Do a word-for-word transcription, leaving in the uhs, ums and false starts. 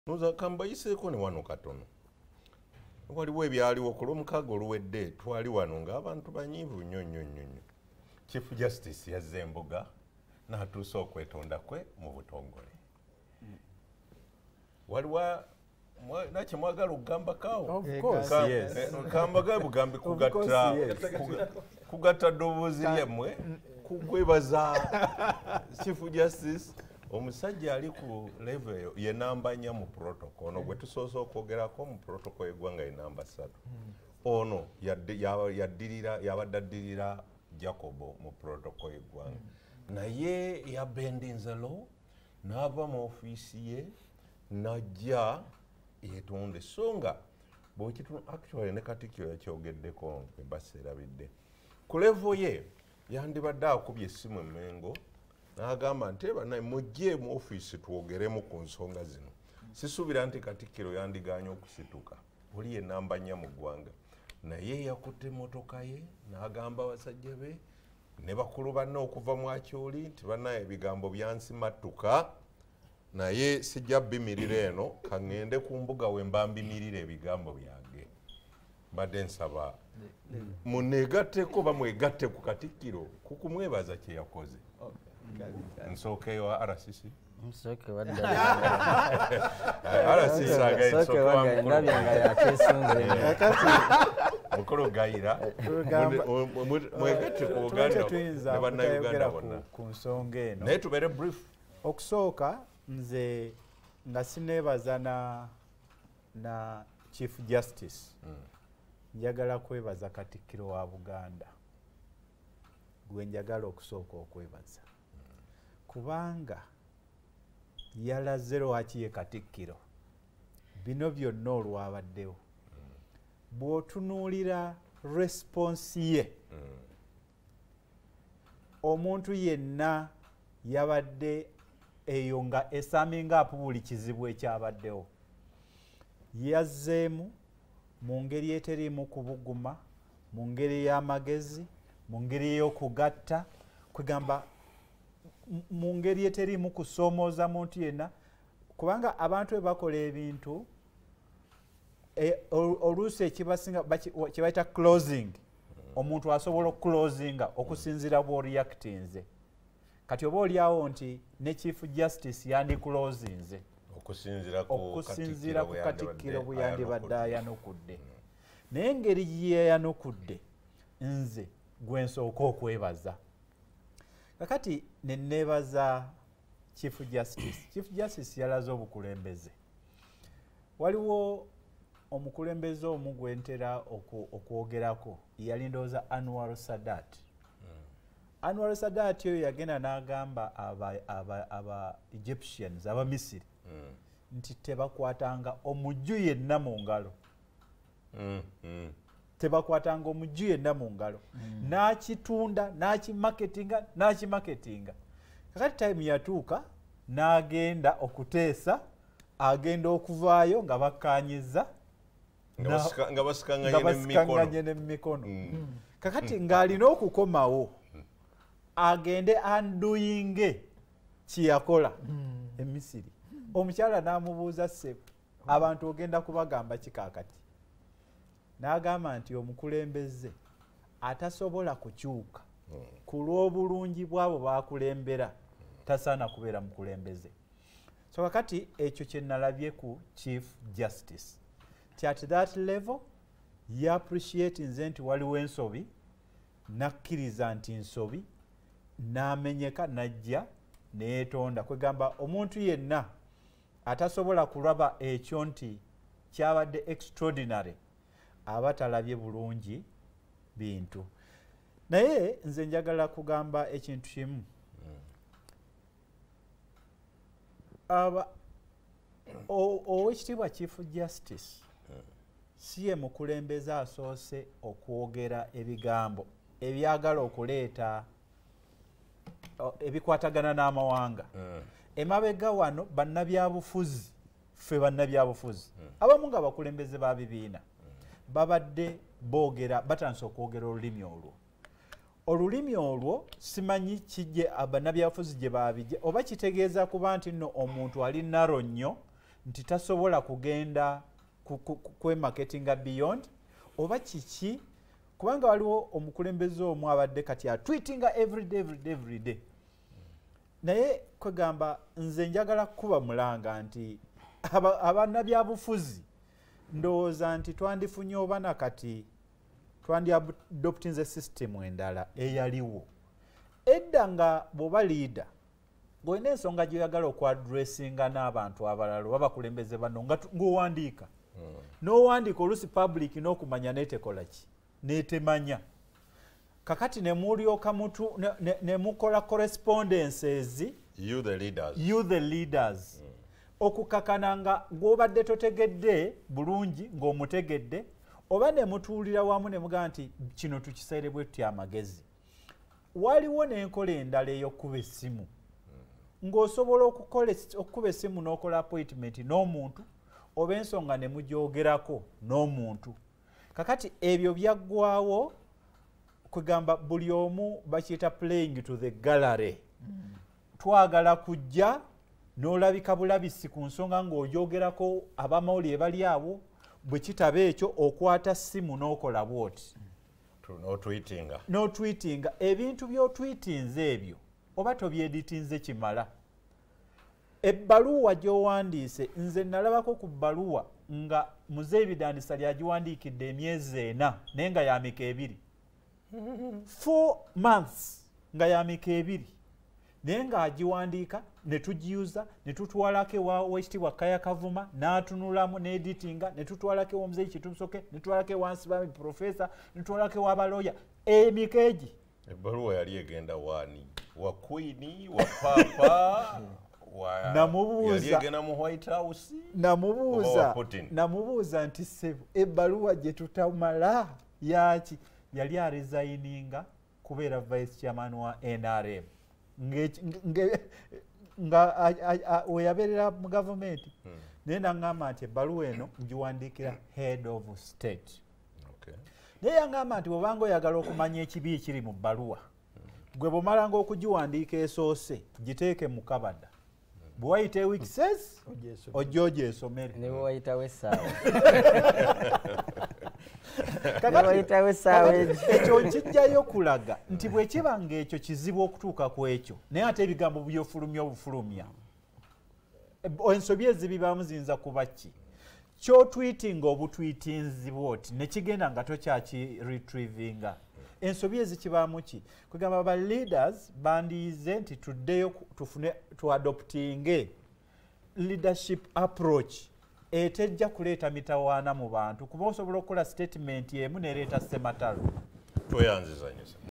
Noza kambayiseeko ne wano katono. Waliwo ebyaliwo ku lw'omukaaga oluwedde twali wano ng'abantu banyiivu nnyo nnyo nnyo nnyo. Chief Justice yazze embuga n'atuusa okwetonda kwe mu butongole. Waliwo nakye mwagala okugamba kaawo? Of course, yes. Kambaga bugambi kugatta kugatta ddoboozi lyammwe kukwebaza Chief Justice. Omusajja ali ku level ye namba nnya mu protocol ono gwe tusoose okwogerako mu protocol y'eggwanga ye namba ssatu. Ono yaddirira yabadde addirira Jacobo mu protocol y'eggwanga. Naye yabendinze law n'ava mu ofiisi ye n'ajja yeetonda essonga bw'ekitundu actually ne Katikkiro yakyogeddeko embasa erabidde. Ku level ye yandibadde akubye essimu e Mengo n'agamba nti banaye mujje mu ofiisi twogeremu ku nsonga zino. Sisuubira nti Katikkiro yandigaanye okusituka oli ye namba nnya mu ggwanga. Naye yakutte emmotoka ye n'agamba abasajja be ne bakulu banne okuva mu Akyoli nti banaye ebigambo byansimattuka naye sijja bimirira eno ka ŋŋende ku mbuga we mba mbimirira ebigambo byange. Mbadde nsaba muneegatteko bamwegatte ku Katikkiro ku kumwebaza kye yakoze. Nsooke wa R C C? Nsooke wadda. R C C agaye nsooke wa Mukulu Gayira. Mwegatte ku Uganda ne bannayuganda bonna. Ku nsonga eno. Naye tubeere brief. Okusooka nze nga sineebaza na na Chief Justice. Njagala kwebaza Katikkiro wa Buganda. Gwe njagala okusooka okwebaza. Kubanga yalaze lwaki ye Katikkiro bino byonna olwabaddewo. Bw'otunuulira response ye omuntu yenna yabadde eyo nga esaminga apu buli kizibu ekyabaddewo. Yazzeemu mu ngeri eteriimu kubuguma, mu ngeri y'amagezi, mu ngeri ey'okugatta, kwegamba mu ngeri eteriimu kusoomooza muntu yenna. Kubanga abantu bwe bakola ebintu oluusi ekibasinga kye bayita closing, omuntu asobola okuclosinga okusinziira bw'oreactinze. Kati oba oliawo nti ne Chief Justice yandiclosinze okusinziira ku Katikkiro bwe yandibadde ayanukudde. Naye engeri gye yayanukudde nze gwe nsooka okwebaza. Kakati ne neebaza Chief Justice. Chief Justice yalaze obukulembeze. Waliwo omukulembeze omu gwe ntera okwogerako yali ndowooza Anwar Sadat. Anwar Sadat oyo yagenda n'agamba aba Egyptians, aba Misiri nti tebakwatanga omujju yenna mu ngalo. Tebakwatanga omujju yenna mu ngalo. N'akitunda, n'akimaketinga, n'akimaketinga. Kakati time yatuuka n'agenda okuteesa, agenda okuvaayo nga bakkaanyiza nga basikanganye n'emikono. Kakati ng'alina okukomawo agende andoyinge kyeyakola e Misiri. Omukyala n'amubuuza ssebo, abantu ogenda kubagamba kikaakati? N'agamba nti omukulembeze atasobola kukyuka ku lw'obulungi bw'abo baakulembera tasaana kubeera mukulembeze. So kakati ekyo kye nalabye ku Chief Justice ti at that level ye appreciate nze nti waliwo ensobi, nakkiriza nti nsobi, n'amenyeka n'ajja neetonda. Kwegamba omuntu yenna atasobola kulaba ekyo nti kyabadde extraordinary aba talabye bulungi bintu. Naye nze njagala kugamba ekintu kimu. Aba owekitiibwa Chief Justice si ye mukulembeze asoose okwogera ebigambo ebyagala okuleeta ebikwatagana n'amawanga. Emabega wano bannabyabufuzi, ffe bannabyabufuzi abamu nga bakulembeze ba bibiina babadde boogera batandise okwogera olulimi olwo. Olulimi olwo simanyi kijje bannabyabufuzi gye baabijje oba kitegeeza kuba nti nno omuntu ali naro nnyo nti tasobola kugenda kwe marketinga beyond oba kiki kubanga waliwo omukulembeze omu abadde kati atweetinga everyday everyday everyday naye kwegamba nze njagala kuba mulanga nti abannabyabufuzi ndowooza nti twandifunye oba nakati twandi adoptinze system endala eyaliwo edda nga bw'oba leader ng'olina ensonga gyoyagala okwadressinga n'abantu abalala oba bakulembeze bano ng'owandiika n'owandiika oluusi public n'okumanya netekola ki netemanya kakati ne mulyoka mutu ne mukola correspondences you the leaders you the leaders mm. okukakana nga gw'obadde totegedde bulungi ng'omutegedde oba ne mutuulira wamu ne mugamba nti kino tukisaire bwe tutya amagezi waliwo n'enkola endala ey'okkuba essimu mm. ng'osobola okukuba essimu n'okola appointment n'omuntu oba ensonga ne mugyogerako n'omuntu kakati ebyo byaggwawo kugamba buli omu bakiyita playing to the gallery mm. twagala kujja n'olabika bulabisi ku nsonga ng'oyogerako abamawulire bali awo bwe kitaba ekyo okwata ssimu n'okola bwoti n'otweetinga n'otweetinga ebintu by'otweetinze ebyo oba tobyeditinze kimala ebbaluwa gy'owandiise nze nalabako ku bbaluwa nga muzeeyi bidandisa lyagiwandiikidde emyezi ena naye nga yamika ebiri four months nga yamika ebiri naye ng'agiwandiika ne tugiyuza ne tutwalako ewa weekitiibwa Kaya Kavuma n'atunulamu n'editinga ne tutwalako ewa omuzeeyi Kitumusoke ne tutwalako ewa Nsibambi Professor ne tutwalako ewa baloya emika egi ebbaluwa yali egenda waani wa Queen wa Papa namubuuza mu White House namubuuza namubuuza nti sebo ebbaluwa gye tutamala yaki yali aresigninga kubeera vice chairman wa N R M nga weyabeerera mu gavumenti naye naŋŋamba nti ebbaluwa eno ngiwandiikira head of state naye yaŋŋamba nti bw'obanga oyagala okumanya ekibi ekiri mu bbaluwa gwe bw'omalanga okugiwandiika esoose giteeke mu kabada bwe wayita ewikises ojja ogyesomere ne bwe wayitawo essaawa ekyo nkijjayo kulaga nti bwe kiba ng'ekyo kizibu okutuuka ku ekyo naye ate ebigambo byofulumya obufulumya ensobi ezibibaamu ziyinza kuba ki kyotwitinga obutwitinzibwa oti ne kigenda nga tokyakiretrievinga ensobi ezikibaamu ki kugamba ba leaders bandiyize nti tuddeyo tufune tuadoptinge leadership approach etejja kuleeta mitawaana mu bantu kuba osobola okukola statement emu nereeta sematalo tweyanzizanyisa